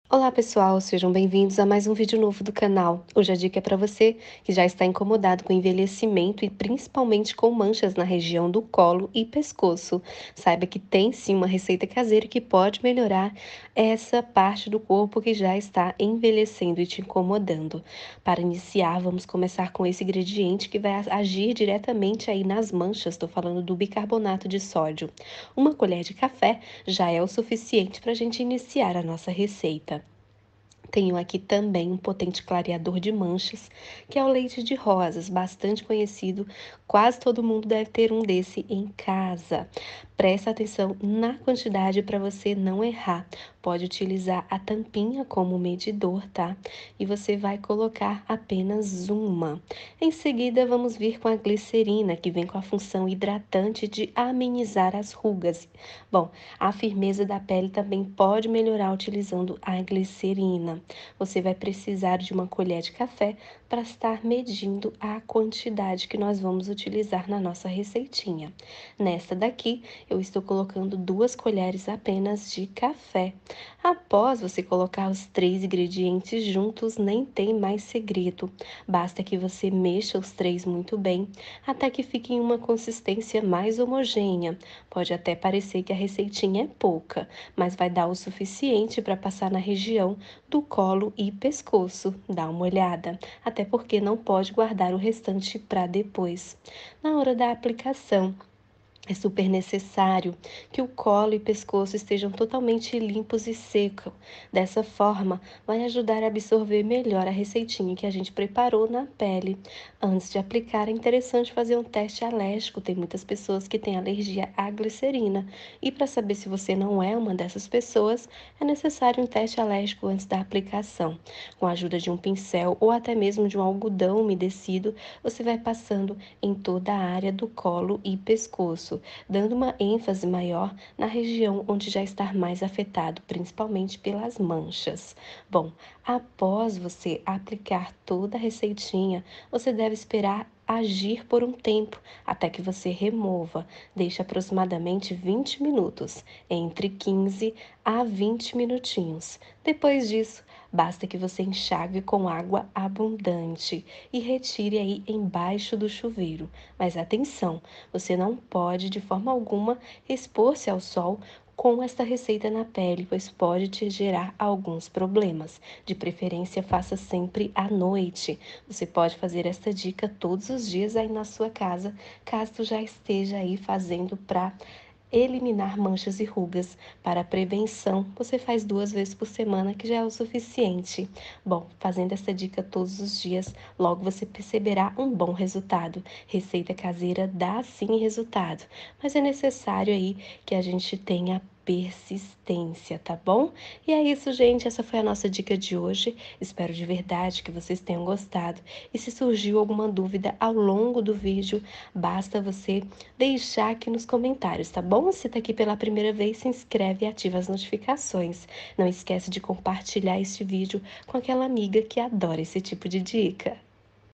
Olá pessoal, sejam bem-vindos a mais um vídeo novo do canal. Hoje a dica é para você que já está incomodado com envelhecimento e principalmente com manchas na região do colo e pescoço. Saiba que tem sim uma receita caseira que pode melhorar essa parte do corpo que já está envelhecendo e te incomodando. Para iniciar, vamos começar com esse ingrediente que vai agir diretamente aí nas manchas. Estou falando do bicarbonato de sódio. Uma colher de café já é o suficiente para a gente iniciar a nossa receita. Tenho aqui também um potente clareador de manchas, que é o leite de rosas, bastante conhecido. Quase todo mundo deve ter um desse em casa. Presta atenção na quantidade para você não errar. Pode utilizar a tampinha como medidor, tá? E você vai colocar apenas uma. Em seguida, vamos vir com a glicerina, que vem com a função hidratante de amenizar as rugas. Bom, a firmeza da pele também pode melhorar utilizando a glicerina. Você vai precisar de uma colher de café para estar medindo a quantidade que nós vamos utilizar na nossa receitinha. Nesta daqui, eu estou colocando 2 colheres apenas de café. Após você colocar os 3 ingredientes juntos, nem tem mais segredo. Basta que você mexa os 3 muito bem, até que fique em uma consistência mais homogênea. Pode até parecer que a receitinha é pouca, mas vai dar o suficiente para passar na região do colo e pescoço. Dá uma olhada, até porque não pode guardar o restante para depois. Na hora da aplicação, é super necessário que o colo e pescoço estejam totalmente limpos e secos. Dessa forma, vai ajudar a absorver melhor a receitinha que a gente preparou na pele. Antes de aplicar, é interessante fazer um teste alérgico. Tem muitas pessoas que têm alergia à glicerina. E para saber se você não é uma dessas pessoas, é necessário um teste alérgico antes da aplicação. Com a ajuda de um pincel ou até mesmo de um algodão umedecido, você vai passando em toda a área do colo e pescoço, dando uma ênfase maior na região onde já está mais afetado, principalmente pelas manchas. Bom, após você aplicar toda a receitinha, você deve esperar agir por um tempo, até que você remova. Deixe aproximadamente 20 minutos, entre 15 a 20 minutinhos. Depois disso, basta que você enxague com água abundante e retire aí embaixo do chuveiro. Mas atenção, você não pode de forma alguma expor-se ao sol com esta receita na pele, pois pode te gerar alguns problemas. De preferência, faça sempre à noite. Você pode fazer esta dica todos os dias aí na sua casa, caso já esteja aí fazendo para eliminar manchas e rugas. Para a prevenção, você faz 2 vezes por semana, que já é o suficiente. Bom, fazendo essa dica todos os dias, logo você perceberá um bom resultado. Receita caseira dá sim resultado, mas é necessário aí que a gente tenha persistência, tá bom? E é isso, gente. Essa foi a nossa dica de hoje. Espero de verdade que vocês tenham gostado. E se surgiu alguma dúvida ao longo do vídeo, basta você deixar aqui nos comentários, tá bom? Se tá aqui pela primeira vez, se inscreve e ativa as notificações. Não esquece de compartilhar este vídeo com aquela amiga que adora esse tipo de dica.